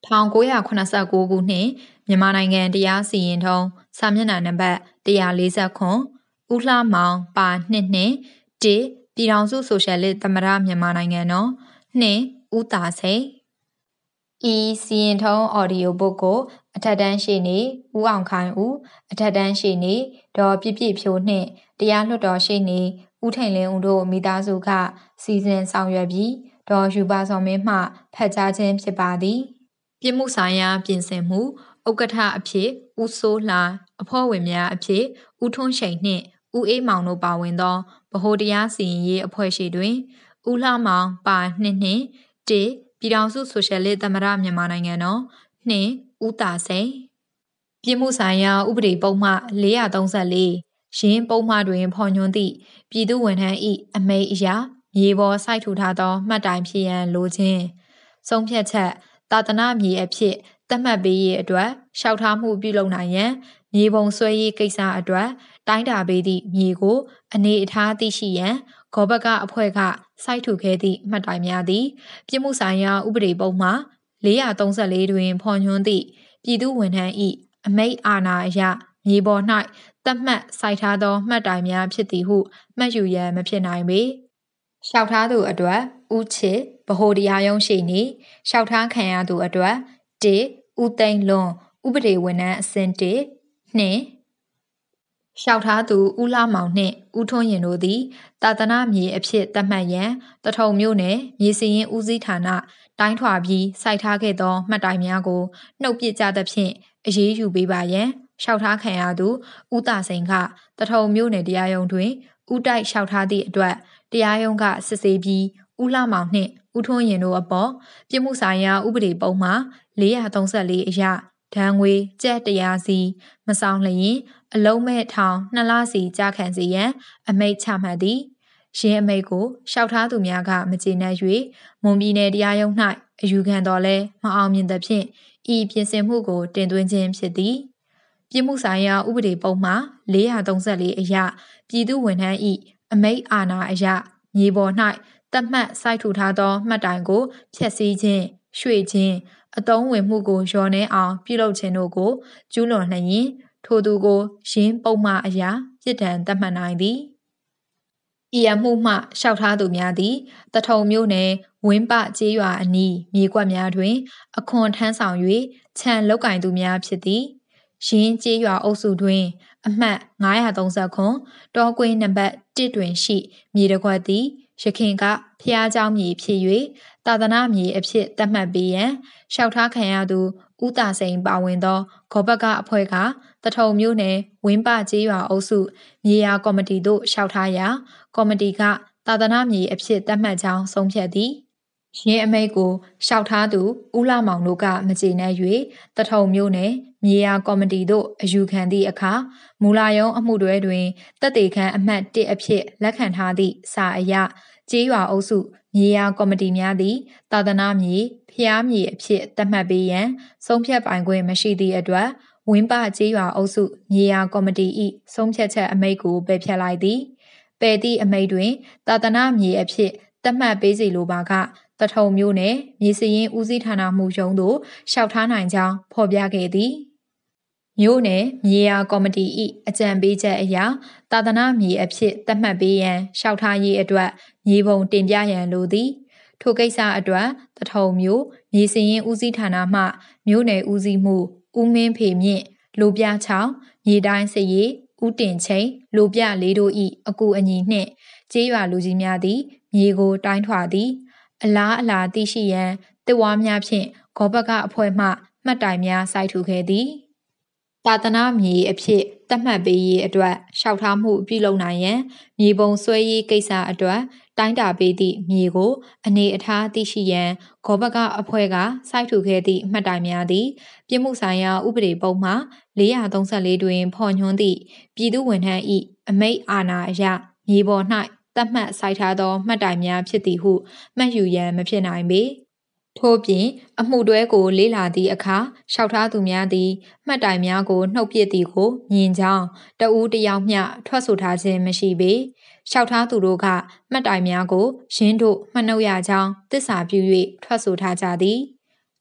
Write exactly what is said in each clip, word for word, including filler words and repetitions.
ထောင်ကိုးရာခုနှစ်ဆယ့်ကိုးခုနှစ်မြန်မာနိုင်ငံတရားစီရင်ထုံးစာမျက်နှာနံပါတ်တစ်ရာလေးဆယ်ခုဦးလှမောင်ပါနှစ်နှစ်တစ်ပြည်ထောင်စုဆိုရှယ်လစ်သမ္မတမြန်မာနိုင်ငံတော်နှစ်ဦးသာစိန်ဤစီရင်ထုံးအော်ဒီယိုဘုတ်ကိုအထက်တန်းရှေ့နေဦးအောင်ခိုင်ဦးအထက်တန်းရှေ့နေဒေါ်ပြည့်ပြည့်ဖြိုးနှင့်တရားလွှတ်တော်ရှေ့နေဦးထိန်လင်းဦးတို့မိသားစုကစီစဉ်ဆောင်ရွက်ပြီးဒေါ်ယူပါစောမင်းမှဖတ်ကြားခြင်းဖြစ်ပါသည်ပြစ်မှုဆိုင်ရာပြင်ဆင်မှုဥက္ကဋ္ဌအဖြစ်ဦးစိုးလှအဖွဲ့ဝင်များအဖြစ်ဦးထွန်းရှိန်နှင့်ဦးအေးမောင်တို့ပါဝင်သောဗဟိုတရားစီရင်ရေးအဖွဲ့ရှိတွင်ဦးလှမောင်ပါနှစ်နှစ်တစ်ပြည်ထောင်စုဆိုရှယ်လစ်သမ္မတမြန်မာနိုင်ငံတော်နှစ်ဦးသာစိန်ပြစ်မှုဆိုင်ရာဥပဒေပုံမှန်လေးရာသုံးဆယ့်လေးရင်းပုံမှန်တွင်ဖော်ညွှန်းသည့်ပြည်သူဝန်ထမ်း၏အမိန့်အရမြေပေါ်စိုက်ထူထားသောမှတ်တိုင်ဖြစ်ရန်လိုခြင်းဆုံးဖြတ်ချက်သာသနာမြေအဖြစ်သတ်မှတ်ပေးရေးအတွက်လျှောက်ထားမှုပြုလုပ်နိုင်ရန်မြေပုံဆွဲရေးကိစ္စအတွက်တိုင်းတာပေးသည့်မြေကိုအနေအထားသိရှိရန်ဂောဘကအဖွဲ့ကစိုက်ထူခဲ့သည့်မှတ်တိုင်များသည်ပြစ်မှုဆိုင်ရာဥပဒေပုံမှန်လေးရာသုံးဆယ့်လေးတွင်ဖော်ညွှန်းသည့်ပြည်သူဝန်ထမ်း၏အမိန့်အာဏာအရမြေပေါ်၌သတ်မှတ်စိုက်ထားသောမှတ်တိုင်များဖြစ်သည်ဟုမှတ်ယူရန်မဖြစ်နိုင်ပေလျှောက်ထားသူအတွက်ဦးချစ်ဗဟိုတရားရုံးရှိနေလျှောက်ထားခံရသူအတွက်တစ်ဦးသိန်းလွန်ဥပဒေဝန်ထမ်းအဆင့်တစ်နှစ်လျှောက်ထားသူဦးလှမောင်နှင့်ဦးထွန်းရင်တို့သည်သာသနာမြေအဖြစ်သတ်မှတ်ရန်တထုံမြို့နယ်မြေစည်ရင်ဦးစီးဌာနတိုင်းထွာပြီးစိုက်ထားခဲ့သောမှတ်တိုင်များကိုနှုတ်ပစ်ကြသဖြင့်အရေးယူပေးပါရန်လျှောက်ထားခံရသူဦးသာစိန်ကတထုံမြို့နယ်တရားရုံးတွင်ဦးတိုက်လျှောက်ထားသည့်အတွက်တရားရုံးကစစ်ဆေးပြီးဦးလှမောင်နှင့်ဦးထွန်းရင်တို့အပေါ်ပြစ်မှုဆိုင်ရာဥပဒေပုံမှန်လေးရာသုံးဆယ့်လေးအရဒဏ်ငွေကျပ်တရားစီမဆောင်လျင်အလုံးမဲ့ထောင်နှစ်လစီကြာခံစေရန်အမိန့်ချမှတ်သည်ရင်းအမိန့်ကိုလျှောက်ထားသူများကမကျေနပ်၍မွန်ပြည်နယ်တရားရုံး၌အယူခံတော်လဲမအောင်မြင်သဖြင့်ဤပြင်ဆင်မှုကိုတင်သွင်းခြင်းဖြစ်သည်ပြစ်မှုဆိုင်ရာဥပဒေပုံမှန်လေးရာသုံးဆယ့်လေးအရပြည်သူဝန်ထမ်း၏အမိန့်အာဏာအရမြေပေါ်၌သတ်မှတ်စိုက်ထူထားသောမှတ်တိုင်ကိုဖျက်ဆီးခြင်းရွှေ့ခြင်းအသုံးဝင်မှုကိုလျော်နှဲအောင်ပြုလုပ်ခြင်းတို့ကိုကျူးလွန်လျင်ထိုသူကိုရင်းပုံမှန်အရာပြစ်ဒဏ်သတ်မှတ်နိုင်သည်ဤအမှုမှလျှောက်ထားသူများသည်တထုံမြို့နယ်ဝင်းပကျေးရွာအနီးမြေကွက်များတွင်အခွန်ထမ်းဆောင်၍ခြံလောက်ကင်သူများဖြစ်သည်ရင်းကျေးရွာအုပ်စုတွင်အမှတ်ငါးရာသုံးဆယ့်ခုတောကွင်းနံပါတ်တစ်တွင်ရှိမြေတစ်ခွက်သည်ရခင်ကဖျားเจ้าမြေဖြစ်၍သာသနာမြေအဖြစ်သတ်မှတ်ပေးရန်လျှောက်ထားခံရသူဦးသာစိန်ပါဝင်သောဂောဘကအဖွဲ့ကတထုံမြို့နယ်ဝင်းပကျေးရွာအုပ်စုမြေယာကော်မတီသို့လျှောက်ထားရာကော်မတီကသာသနာမြေအဖြစ်သတ်မှတ်ကြောင်းဆုံးဖြတ်သည်ရင်းအမိန့်ကိုလျှောက်ထားသူဦးလှမောင်တို့ကမကျေနပ်၍တထုံမြို့နယ်မြေယာကော်မတီသို့အယူခံသည့်အခါမူလာရုံးအမှုတွဲတွင်တပ်တေခမ်းအမှတ်တစ်အဖြစ်လက်ခံထားသည့်စာအရကျေးရွာအုပ်စုမြေယာကော်မတီများသည်သာသနာမြေဖျားမြေအဖြစ်သတ်မှတ်ပေးရန်ဆုံးဖြတ်ပိုင်ခွင့်မရှိသည့်အတွက်ဝင်းပကျေးရွာအုပ်စုမြေယာကော်မတီ၏ဆုံးဖြတ်ချက်အမိန့်ကိုပယ်ဖျက်လိုက်သည်ပယ်သည့်အမိန့်တွင်သာသနာမြေအဖြစ်သတ်မှတ်ပေးစီလိုပါကတထုံမြို့နယ်မြေစည်ရင်ဦးစီးဌာနမှရုံးသို့လျှောက်ထားနိုင်ကြောင်းဖော်ပြခဲ့သည်မြို့နယ်မြေယာကော်မတီ၏အကြံပေးချက်အရသာသနာမြေအဖြစ်သတ်မှတ်ပေးရန်လျှောက်ထားရေးအတွက်မြေပုံတင်ပြရန်လိုသည်ထိုကိစ္စအတွက်တထုံမြို့မြေစည်ရင်ဦးစီးဌာနမှမြို့နယ်ဦးစီးမှုဦးမင်းဖေမြင့်လူပြချောင်းမြေတိုင်းစရီဦးတင်ချင်းလူပြလေးတို့၏အကူအညီနှင့်ကျေးရွာလူကြီးများသည်မြေကိုတိုင်းထွာသည်အလားအလာသိရှိရန်တစ်ဝါများဖြင့်ဂောဘကအဖွဲ့မှမှတ်တိုင်များစိုက်ထူခဲ့သည်သာသနာမြေအဖြစ်သတ်မှတ်ပေးရေးအတွက်လျှောက်ထားမှုပြုလုပ်နိုင်ရန်မြေပုံဆွဲရေးကိစ္စအတွက်တိုင်းတာပေးသည့်မြေကိုအနေအထားသိရှိရန်ဂောဘကအဖွဲ့ကစိုက်ထူခဲ့သည့်မှတ်တိုင်များသည်ပြစ်မှုဆိုင်ရာဥပဒေပုံမှန်လေးရာသုံးဆယ့်လေးတွင်ဖော်ညွှန်းသည့်ပြည်သူဝန်ထမ်း၏အမိန့်အာဏာအရမြေပေါ်၌သတ်မှတ်စိုက်ထားသောမှတ်တိုင်များဖြစ်သည်ဟုမှတ်ယူရန်မဖြစ်နိုင်ပေထို့ပြင်အမှုတွဲကိုလေးလာသည့်အခါလျှောက်ထားသူများသည်မှတ်တိုင်များကိုနှုတ်ပစ်သည်ကိုမြင်ကြောင်းတဦးတယောက်မျှထွက်ဆိုထားခြင်းမရှိပေလျှောက်ထားသူတို့ကမှတ်တိုင်များကိုရင်းတို့မှတ်နှုတ်ရကြောင်းသစ္စာပြု၍ထွက်ဆိုထားကြသည်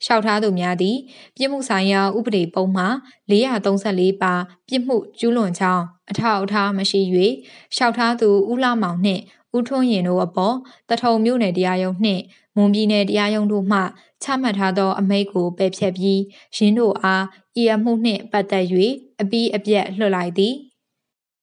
လျှောက်ထားသူများသည်ပြစ်မှုဆိုင်ရာဥပဒေပုံမှန်လေးရာသုံးဆယ်လေးပါပြစ်မှုကျူးလွန်ကြောင်းအထောက်အထားမရှိ၍လျှောက်ထားသူဦးလှမောင်နှင့်ဦးထွန်းရင်တို့အပေါ်တထုံမြို့နယ်တရားရုံးနှင့်မွန်ပြည်နယ်တရားရုံးတို့မှချမှတ်ထားသောအမိန့်ကိုပယ်ဖျက်ပြီးရင်းတို့အားဤအမှုနှင့်ပတ်သက်၍အပြီးအပြတ်လွှတ်လိုက်သည်